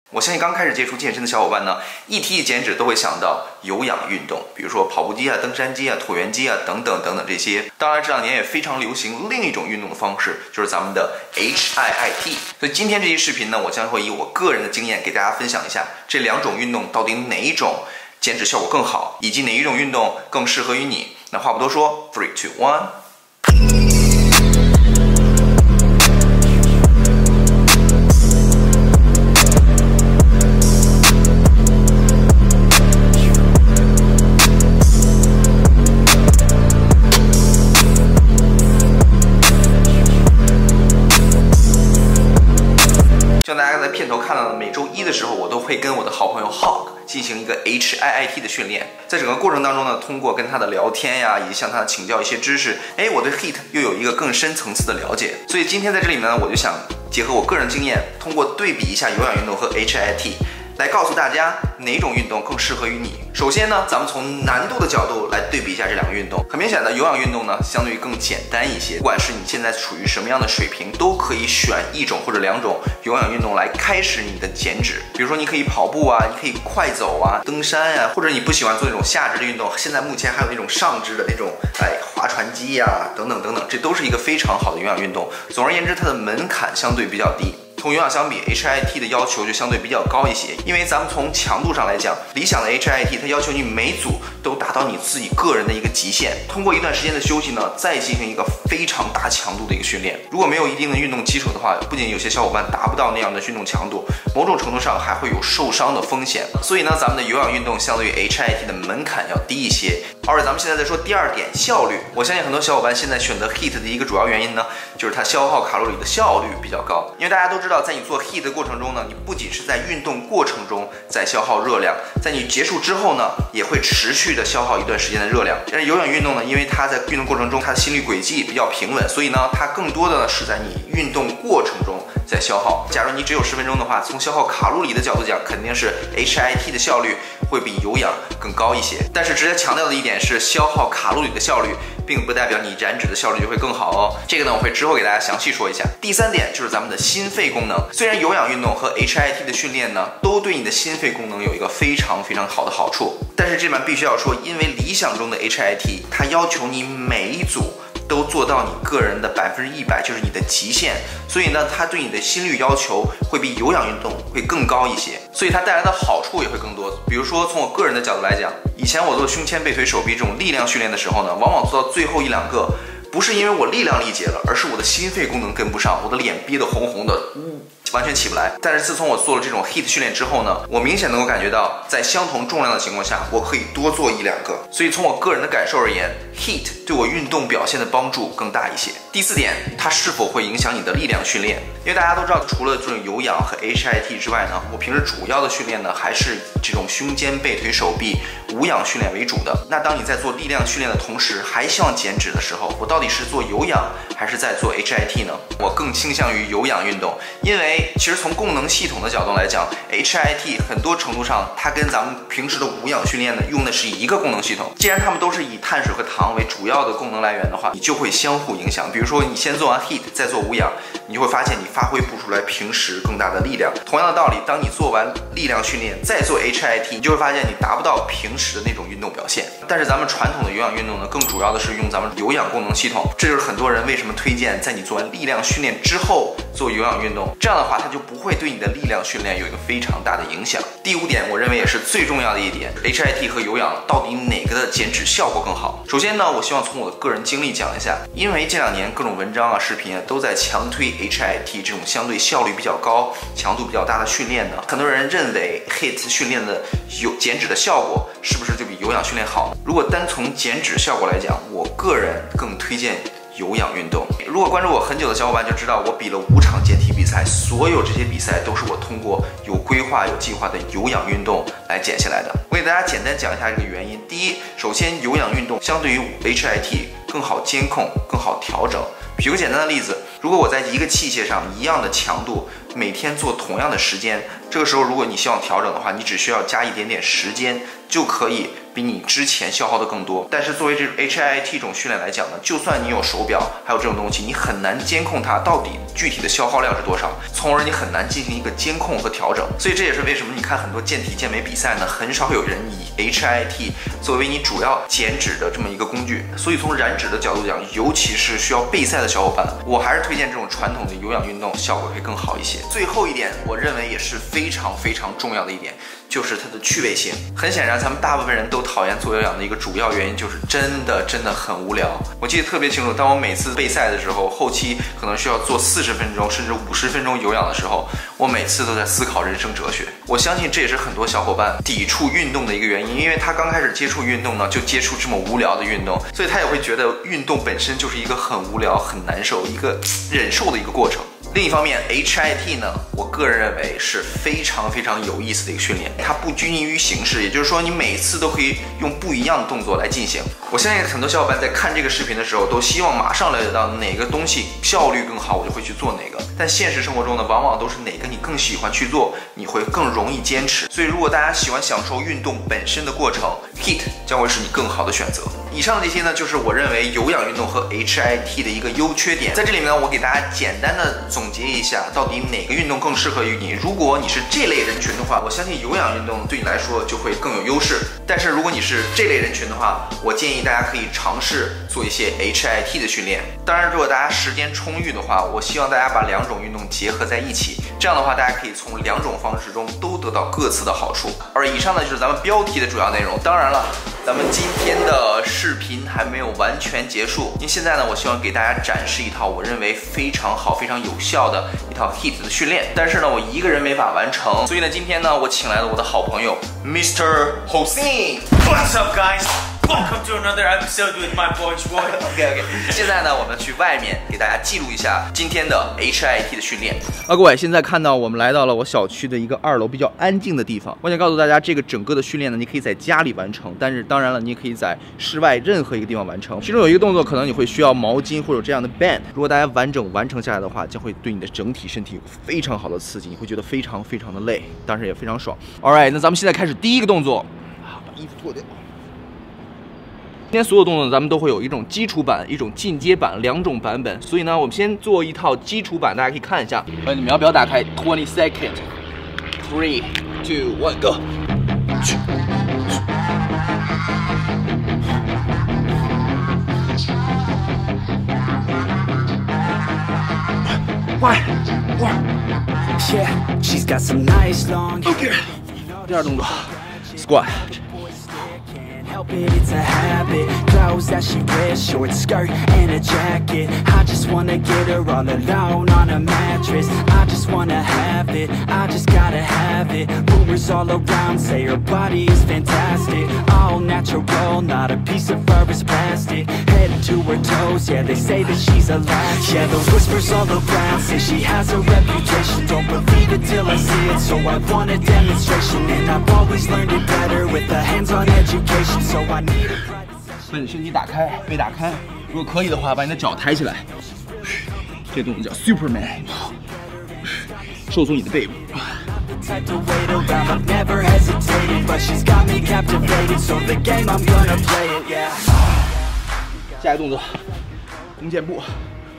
我相信刚开始接触健身的小伙伴呢，一提起减脂都会想到有氧运动，比如说跑步机啊、登山机啊、椭圆机啊等等等等这些。当然这两年也非常流行另一种运动的方式，就是咱们的 HIIT。所以今天这期视频呢，我将会以我个人的经验给大家分享一下这两种运动到底哪一种减脂效果更好，以及哪一种运动更适合于你。那话不多说 ，3、2、1。像大家在片头看到的，每周一的时候，我都会跟我的好朋友 Hawk 进行一个 HIIT 的训练。在整个过程当中呢，通过跟他的聊天呀，以及向他请教一些知识，我对 HIIT 又有一个更深层次的了解。所以今天在这里呢，我就想结合我个人经验，通过对比一下有氧运动和 HIIT， 来告诉大家哪种运动更适合于你。首先呢，咱们从难度的角度来对比一下这两个运动。很明显的，有氧运动呢相对于更简单一些，不管是你现在处于什么样的水平，都可以选一种或者两种有氧运动来开始你的减脂。比如说你可以跑步啊，你可以快走啊，登山啊，或者你不喜欢做那种下肢的运动，现在目前还有那种上肢的那种划船机呀，等等等等，这都是一个非常好的有氧运动。总而言之，它的门槛相对比较低。同有氧相比 ，HIIT 的要求就相对比较高一些，因为咱们从强度上来讲，理想的 HIIT 它要求你每组都达到你自己个人的一个极限，通过一段时间的休息呢，再进行一个非常大强度的一个训练。如果没有一定的运动基础的话，不仅有些小伙伴达不到那样的运动强度，某种程度上还会有受伤的风险。所以呢，咱们的有氧运动相对于 HIIT 的门槛要低一些。而咱们现在再说第二点，效率。我相信很多小伙伴现在选择 HIIT 的一个主要原因呢，就是它消耗卡路里的效率比较高。因为大家都知道，在你做 HIIT 的过程中呢，你不仅是在运动过程中在消耗热量，在你结束之后呢，也会持续的消耗一段时间的热量。但是有氧运动呢，因为它在运动过程中，它的心率轨迹比较平稳，所以呢，它更多的是在你运动过程中在消耗。假如你只有10分钟的话，从消耗卡路里的角度讲，肯定是 HIIT 的效率会比有氧更高一些。但是值得强调的一点是，消耗卡路里的效率并不代表你燃脂的效率就会更好哦。这个呢，我会之后给大家详细说一下。第三点就是咱们的心肺功能。虽然有氧运动和 HIIT 的训练呢，都对你的心肺功能有一个非常非常好的好处，但是这边必须要说，因为理想中的 HIIT 它要求你每一组都做到你个人的100%，就是你的极限，所以呢，它对你的心率要求会比有氧运动会更高一些，所以它带来的好处也会更多。比如说，从我个人的角度来讲，以前我做胸肩背腿手臂这种力量训练的时候呢，往往做到最后1、2个，不是因为我力量力竭了，而是我的心肺功能跟不上，我的脸憋得红红的，完全起不来。但是自从我做了这种 HIIT 训练之后呢，我明显能够感觉到，在相同重量的情况下，我可以多做1、2个。所以从我个人的感受而言， HIIT 对我运动表现的帮助更大一些。第四点，它是否会影响你的力量训练？因为大家都知道，除了这种有氧和 HIIT 之外呢，我平时主要的训练呢，还是这种胸肩背腿手臂无氧训练为主的。那当你在做力量训练的同时，还希望减脂的时候，我到底是做有氧还是在做 HIIT 呢？我更倾向于有氧运动，因为其实从功能系统的角度来讲， HIIT 很多程度上它跟咱们平时的无氧训练呢，用的是一个功能系统。既然它们都是以碳水和糖为主要的功能来源的话，你就会相互影响。比如说你先做完 HIIT 再做无氧，你就会发现你发挥不出来平时更大的力量。同样的道理，当你做完力量训练再做 HIIT， 你就会发现你达不到平时的那种运动表现。但是咱们传统的有氧运动呢，更主要的是用咱们有氧功能系统，这就是很多人为什么推荐在你做完力量训练之后做有氧运动，这样的话它就不会对你的力量训练有一个非常大的影响。第5点，我认为也是最重要的一点， HIIT 和有氧到底哪个的减脂效果更好？首先呢，我希望从我的个人经历讲一下，因为这2年各种文章啊、视频啊都在强推 HIIT 这种相对效率比较高、强度比较大的训练呢，很多人认为 HIIT 训练的减脂的效果是不是就比有氧训练好？如果单从减脂效果来讲，我个人更推荐有氧运动。如果关注我很久的小伙伴就知道，我比了5场健体比赛，所有这些比赛都是我通过有规划、有计划的有氧运动来减下来的。我给大家简单讲一下这个原因。第一，首先有氧运动相对于 HIIT 更好监控、更好调整。 举个简单的例子，如果我在一个器械上一样的强度，每天做同样的时间，这个时候如果你希望调整的话，你只需要加一点点时间就可以比你之前消耗的更多。但是作为这种 HIIT 这种训练来讲呢，就算你有手表，还有这种东西，你很难监控它到底具体的消耗量是多少，从而你很难进行一个监控和调整。所以这也是为什么你看很多健体健美比赛呢，很少有人以 HIIT 作为你主要减脂的这么一个工具。所以从燃脂的角度讲，尤其是需要备赛的小伙伴，我还是推荐这种传统的有氧运动，效果会更好一些。最后一点，我认为也是非常非常重要的一点，就是它的趣味性。很显然，咱们大部分人都讨厌做有氧的一个主要原因就是真的很无聊。我记得特别清楚，当我每次备赛的时候，后期可能需要做40分钟甚至50分钟有氧的时候，我每次都在思考人生哲学。我相信这也是很多小伙伴抵触运动的一个原因，因为他刚开始接触运动呢，就接触这么无聊的运动，所以他也会觉得运动本身就是一个很无聊、很难受、一个忍受的一个过程。另一方面 ，HIIT 呢，我个人认为是非常非常有意思的一个训练，它不拘泥于形式，也就是说你每次都可以用不一样的动作来进行。我相信很多小伙伴在看这个视频的时候，都希望马上了解到哪个东西效率更好，我就会去做哪个。但现实生活中呢，往往都是哪个你更喜欢去做，你会更容易坚持。所以如果大家喜欢享受运动本身的过程 ，HIIT 将会是你更好的选择。以上这些呢，就是我认为有氧运动和 HIIT 的一个优缺点。在这里面呢，我给大家简单的总结一下，到底哪个运动更适合于你。如果你是这类人群的话，我相信有氧运动对你来说就会更有优势。但是如果你是这类人群的话，我建议大家可以尝试做一些 HIIT 的训练。当然，如果大家时间充裕的话，我希望大家把两种运动结合在一起，这样的话，大家可以从两种方式中都得到各自的好处。而以上呢，就是咱们标题的主要内容。当然了，咱们今天的视频还没有完全结束，因为现在呢，我希望给大家展示一套我认为非常好、非常有效的一套 HIIT 的训练。但是呢，我一个人没法完成，所以呢，今天呢，我请来了我的好朋友 Mr. Hossein。 What's up, guys? Welcome to another episode with my boy Roy. OK， 现在呢，我们去外面给大家记录一下今天的 HIIT 的训练。各位，现在看到我们来到了我小区的一个2楼比较安静的地方。我想告诉大家，这个整个的训练呢，你可以在家里完成，但是当然了，你也可以在室外任何一个地方完成。其中有一个动作，可能你会需要毛巾或者这样的 band。如果大家完成下来的话，将会对你的整体身体有非常好的刺激，你会觉得非常非常的累，当然也非常爽。Alright， 那咱们现在开始第一个动作，把衣服脱掉。今天所有动作咱们都会有一种基础版、一种进阶版2种版本，所以呢，我们先做一套基础版，大家可以看一下。你秒表打开 ，20 seconds， 3, 2, 1, go。One. Yeah, she's got some nice long hair. 第二动作 ，squat。 It's a habit, clothes that she wears, short skirt and a jacket. I just wanna get her all alone on a mattress. I just wanna have it, I just gotta have it. Rumors all around say her body is fantastic, all natural, not a piece of fur is plastic. Head to her toes, yeah, they say that she's a latch. Yeah, the whispers all around say she has a reputation. Don't believe it till I see it, so I want a demonstration. And I've always learned it better with a hands-on education. 把你身体打开，背打开。如果可以的话，把你的脚抬起来。这动作叫 Superman， 收缩你的背部。下一个动作，弓箭步。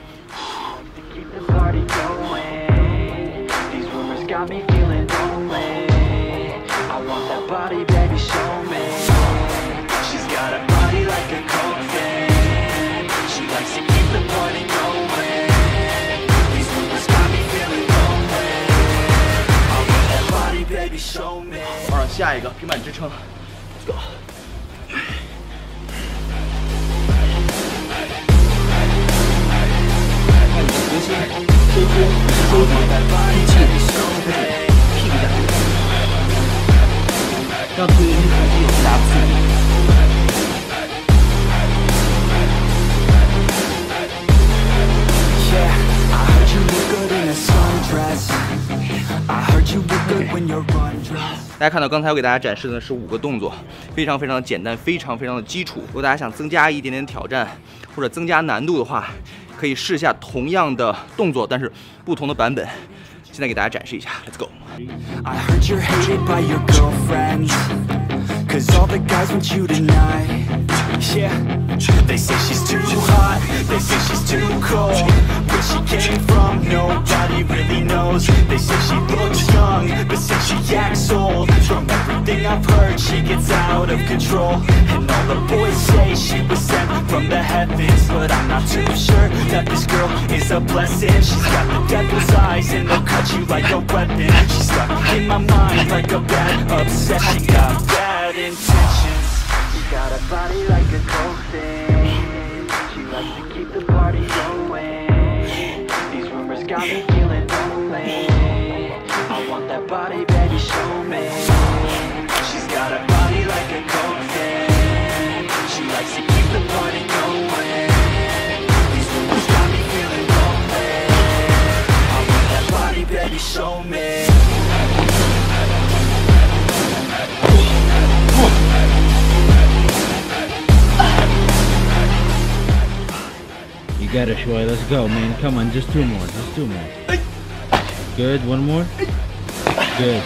下一个平板支撑 ，Let's go。看你的核心收缩、收紧，吸气，屁股下去，让腿的力还是有最大的刺激。大家看到刚才我给大家展示的是5个动作，非常非常的简单，非常非常的基础。如果大家想增加一点点挑战或者增加难度的话， 可以试下同样的动作，但是不同的版本。现在给大家展示一下 ，Let's go。 I heard you're hated by your girlfriends, 'cause all the guys want you tonight. Yeah, they say she's too hot, they say she's too cold. Where she came from, nobody really knows. They say she looks young, but say she acts old. From everything I've heard, she gets out of control. And all the boys say she was sent from the heavens, but I'm not too sure that this girl is a blessing. She's got the devil's eyes and they'll cut you like a weapon. She's stuck in my mind like a bad obsession. Got bad intentions. She got a body like a coffin. She likes to keep the party going. These rumors got me feeling lonely. I want that body, baby, show me. She's got a body like a coffin. She likes to keep the party going. These rumors got me feeling lonely. I want that body, baby, show me. You got it, Shuai. Let's go, man. Come on, just 2 more. Just 2 more. Good. 1 more. Good.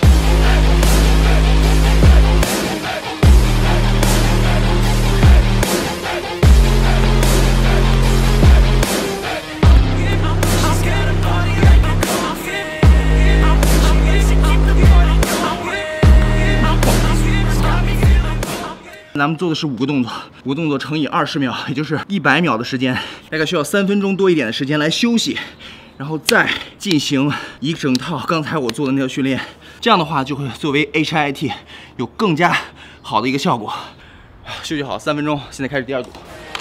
"咱们做的是5个动作，5个动作乘以20秒，也就是100秒的时间，大概需要3分钟多一点的时间来休息，然后再进行一整套刚才我做的那套训练。这样的话，就会作为 HIIT 有更加好的一个效果。休息好3分钟，现在开始第2组。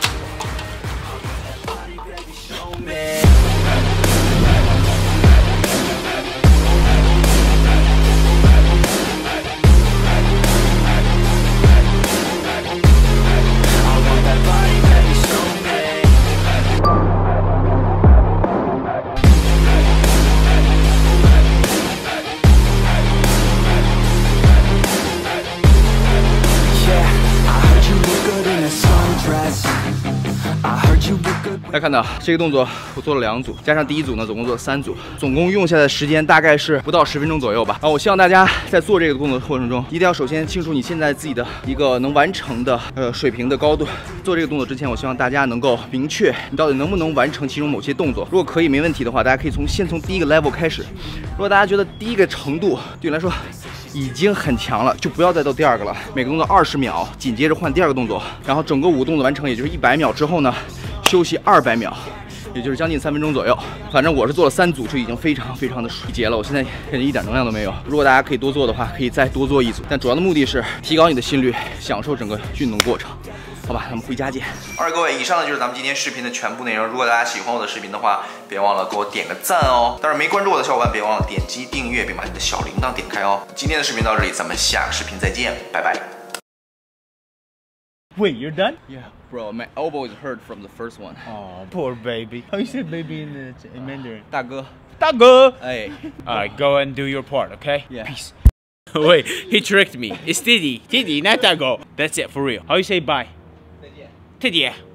大家看到这个动作，我做了2组，加上第1组呢，总共做了3组，总共用下的时间大概是不到10分钟左右吧。我希望大家在做这个动作的过程中，一定要首先清楚你现在自己的一个能完成的水平的高度。做这个动作之前，我希望大家能够明确你到底能不能完成其中某些动作。如果可以没问题的话，大家可以先从第1个 level 开始。如果大家觉得第1个程度对你来说已经很强了，就不要再到第2个了。每个动作20秒，紧接着换第2个动作，然后整个5个动作完成，也就是100秒之后呢，休息200秒，也就是将近3分钟左右。反正我是做了3组，就已经非常的水结了。我现在感觉一点能量都没有。如果大家可以多做的话，可以再多做1组，但主要的目的是提高你的心率，享受整个运动过程。好吧，咱们回家见。好了，各位，以上呢就是咱们今天视频的全部内容。如果大家喜欢我的视频的话，别忘了给我点个赞哦。当然，没关注我的小伙伴，别忘了点击订阅，并把你的小铃铛点开哦。今天的视频到这里，咱们下个视频再见，拜拜。 Wait, you're done? Yeah, bro, my elbow is hurt from the first one. Oh, poor baby. How you say baby in Mandarin? 大哥， 大哥. Hey. Alright, go and do your part, okay? Yeah. Peace. Wait, he tricked me. It's Diddy. Diddy, not Dago. That's it, for real. How you say bye? 再见.